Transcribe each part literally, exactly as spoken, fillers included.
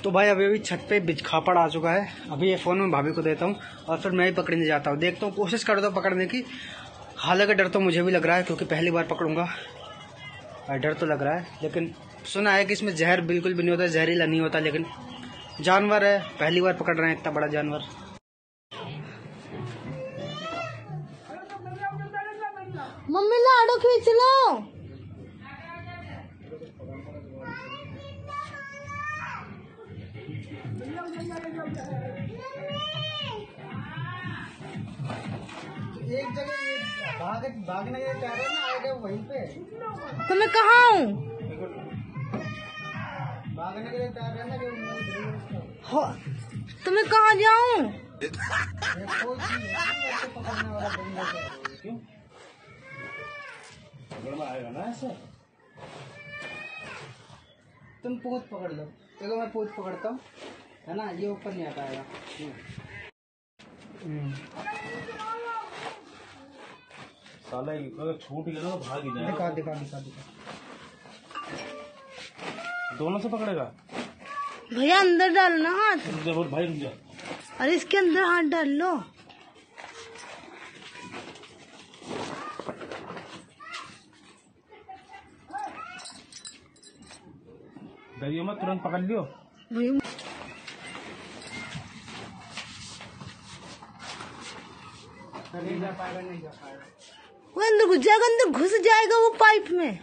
तो भाई अभी अभी छत पे बिजखापड़ आ चुका है। अभी ये फ़ोन में भाभी को देता हूँ और फिर मैं ही पकड़ने जाता हूँ। देखता हूँ, कोशिश करता हूँ पकड़ने की। हालांकि डर तो मुझे भी लग रहा है क्योंकि पहली बार पकड़ूंगा। डर तो लग रहा है, लेकिन सुना है कि इसमें जहर बिल्कुल भी नहीं होता, जहरीला नहीं होता। लेकिन जानवर है, पहली बार पकड़ रहे हैं इतना बड़ा जानवर। मम्मी लाडो खींच लो। एक जगह भाग भागने के चाह रहे हैं ना, आएगा वहीं पे। तो मैं कहाँ हूँ? भागने के लिए चाह रहे हैं ना हो, तो मैं कहाँ जाऊँ? पकड़ने वाला क्यों पकड़ना आएगा ना ऐसे। तुम पूछ पकड़ लो। देखो मैं पूछ पकड़ता हूँ, है ना, ये ऊपर नहीं आ पाएगा। साला अगर छूट गया ना तो भाग ही जाएगा। दिखा दिखा दिखा दिखा दोनों से पकड़ेगा भैया अंदर डालना हाथ। जरूर भाई, रुक जा। अरे इसके अंदर हाथ डाल लो। डरियो मत, तुरंत पकड़ लियो। नहीं जा पाएगा, नहीं जा पाएगा। वो अंदर घुस जाएगा, अंदर घुस जाएगा वो पाइप में।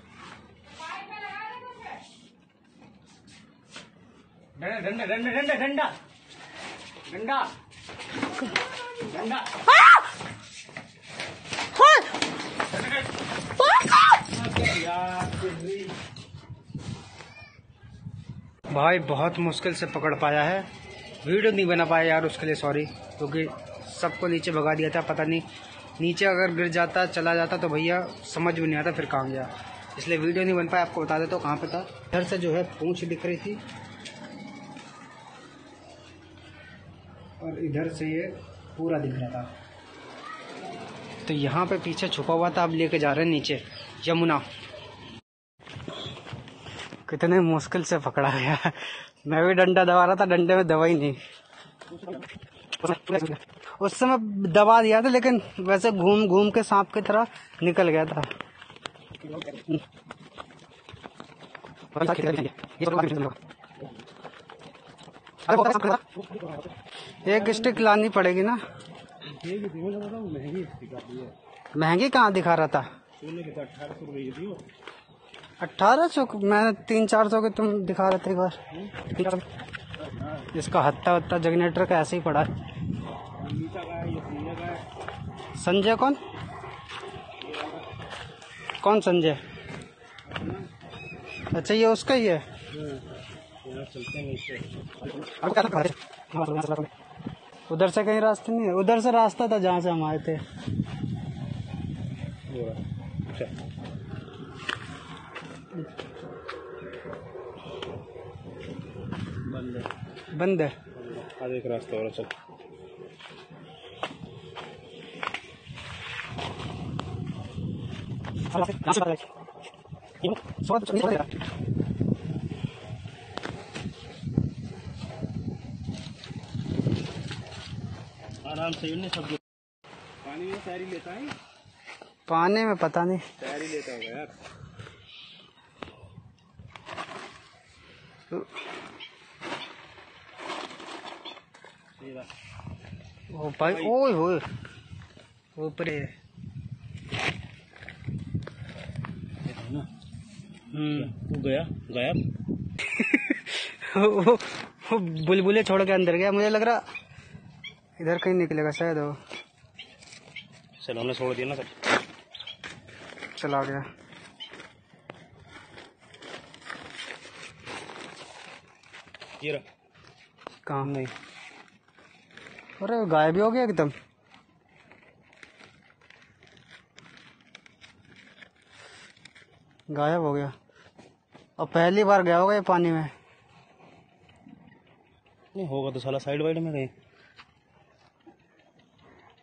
डंडा डंडा डंडा डंडा डंडा डंडा। भाई बहुत मुश्किल से पकड़ पाया है। वीडियो नहीं बना पाया यार, उसके लिए सॉरी। क्योंकि सबको नीचे भगा दिया था, पता नहीं नीचे अगर गिर जाता चला जाता तो भैया समझ भी नहीं आता फिर कहाँ गया, इसलिए वीडियो नहीं बन पाया। आपको बता देता हूँ कहाँ पे था। इधर से जो है पूंछ दिख रही थी और इधर से ये पूरा दिख रहा था। तो यहाँ पे पीछे छुपा हुआ था, अब लेके जा रहे हैं नीचे यमुना। कितने मुश्किल से पकड़ा गया। मैं भी डंडा दबा रहा था, डंडे में दवा ही नहीं। उस समय दबा दिया था, लेकिन वैसे घूम घूम के सांप की तरह निकल गया था। एक स्टिक लानी पड़ेगी ना। महंगी कहाँ दिखा रहा था? अठारह सौ मैंने तीन चार सौ के तुम दिखा रहे थे एक बार। इसका हत्ता हत्ता जनरेटर का ऐसे ही पड़ा है। संजय कौन कौन संजय? अच्छा ये उसका ही है। उधर से कहीं रास्ता नहीं है? उधर से रास्ता था जहाँ से हम आए थे। बंद है बंद है। आगे एक रास्ता और चल। आराम से सब पानी में तैयारी लेता है। पानी में पता नहीं तैयारी लेता होगा यार। ओ भाई, ओए होए ऊपर है। हम्म गया गायब। वो, वो बुलबुले छोड़ के अंदर गया। मुझे लग रहा इधर कहीं निकलेगा शायद। वो चलो हमने छोड़ दिया ना, सब चला गया। ये रहा काम नहीं। अरे गायब भी हो गया एकदम। गायब हो गया। और पहली बार गया होगा ये पानी में। नहीं होगा तो साला साइड वाइड में गए।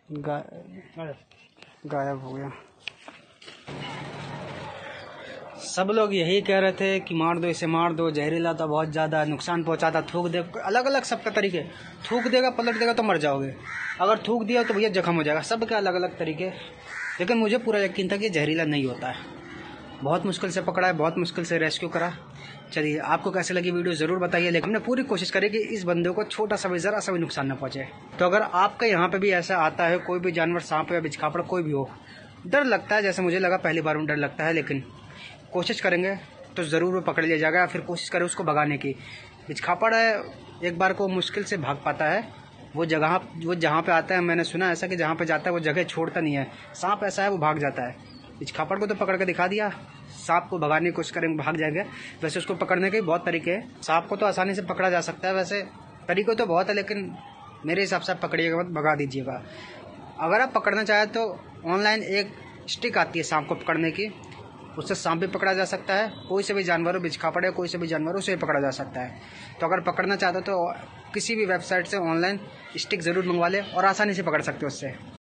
गा... गायब हो गया। सब लोग यही कह रहे थे कि मार दो इसे, मार दो, जहरीला तो बहुत ज़्यादा नुकसान पहुंचाता, थूक दे, अलग अलग सबका तरीके, थूक देगा पलट देगा तो मर जाओगे, अगर थूक दिया तो भैया जख्म हो जाएगा, सबके अलग अलग तरीके। लेकिन मुझे पूरा यकीन था कि जहरीला नहीं होता है। बहुत मुश्किल से पकड़ा है, बहुत मुश्किल से रेस्क्यू करा। चलिए आपको कैसे लगी वीडियो ज़रूर बताइए, लेकिन हमने पूरी कोशिश करी कि इस बंदे को छोटा सा भी ज़रा सा भी नुकसान न पहुंचे। तो अगर आपके यहाँ पे भी ऐसा आता है, कोई भी जानवर, सांप या बिचखापड़ कोई भी हो, डर लगता है जैसे मुझे लगा पहली बार में डर लगता है, लेकिन कोशिश करेंगे तो ज़रूर वो पकड़ लिया जाएगा, फिर कोशिश करें उसको भगाने की। बिचखापड़ है, एक बार को मुश्किल से भाग पाता है, वो जगह वो जहाँ पे आता है, मैंने सुना ऐसा कि जहाँ पे जाता है वो जगह छोड़ता नहीं है। सांप ऐसा है वो भाग जाता है, बिचखापड़ को तो पकड़ के दिखा दिया, सांप को भगाने की कोशिश करेंगे भाग जाएंगे। वैसे उसको पकड़ने के बहुत तरीके हैं, सांप को तो आसानी से पकड़ा जा सकता है, वैसे तरीके तो बहुत है, लेकिन मेरे हिसाब से आप पकड़िएगा मत, भगा दीजिएगा। अगर आप पकड़ना चाहें तो ऑनलाइन एक स्टिक आती है सांप को पकड़ने की, उससे सांप भी पकड़ा जा सकता है, कोई से भी जानवर हो, बिचखापड़ है कोई से भी जानवर हो, उसे भी पकड़ा जा सकता है। तो अगर पकड़ना चाहते हो तो किसी भी वेबसाइट से ऑनलाइन स्टिक ज़रूर मंगवा लें और आसानी से पकड़ सकते हो उससे।